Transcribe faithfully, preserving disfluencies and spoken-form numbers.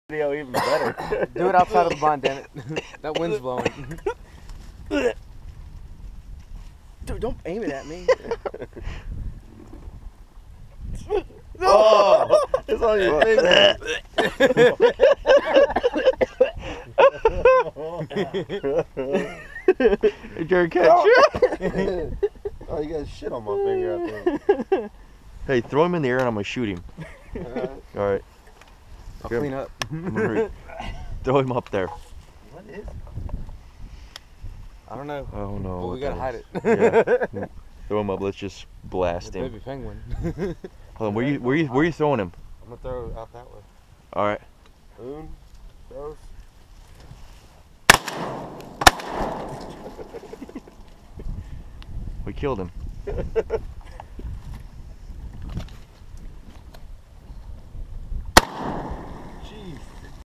Video even better. Do it outside of the blind, damn it. That wind's blowing. Dude, don't aim it at me. Oh, it's on your finger. Hey, Jared, catch you. Oh, you got shit on my finger, I think. Hey, throw him in the air and I'm gonna shoot him. Uh, All right. I'll Here. clean up. Throw him up there. what is it? I don't know. Oh no. But we what gotta that hide is. it. Yeah. Throw him up. Let's just blast him. Baby penguin. Hold on. Where you where you where you throwing him? I'm gonna throw it out that way. All right. Boom. Throws. We killed him.